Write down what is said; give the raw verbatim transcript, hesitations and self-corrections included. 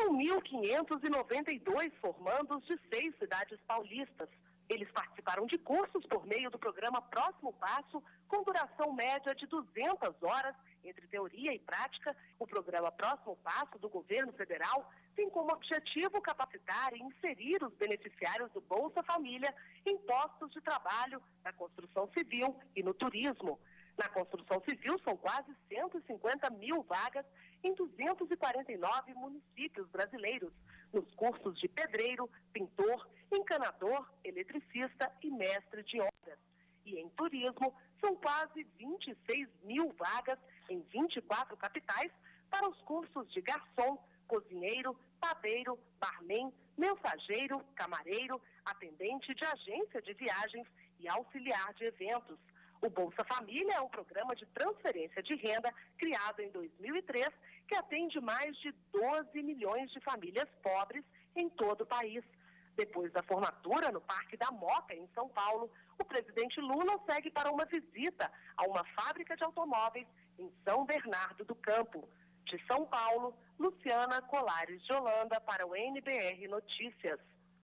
São mil quinhentos e noventa e dois formandos de seis cidades paulistas. Eles participaram de cursos por meio do programa Próximo Passo, com duração média de duzentas horas, entre teoria e prática. O programa Próximo Passo do governo federal tem como objetivo capacitar e inserir os beneficiários do Bolsa Família em postos de trabalho, na construção civil e no turismo. Na construção civil, são quase cento e cinquenta mil vagas em duzentos e quarenta e nove municípios brasileiros, nos cursos de pedreiro, pintor, encanador, eletricista e mestre de obras. E em turismo, são quase vinte e seis mil vagas em vinte e quatro capitais para os cursos de garçom, cozinheiro, padeiro, barman, mensageiro, camareiro, atendente de agência de viagens e auxiliar de eventos. O Bolsa Família é um programa de transferência de renda criado em dois mil e três que atende mais de doze milhões de famílias pobres em todo o país. Depois da formatura no Parque da Moca, em São Paulo, o presidente Lula segue para uma visita a uma fábrica de automóveis em São Bernardo do Campo. De São Paulo, Luciana Colares de Holanda para o N B R Notícias.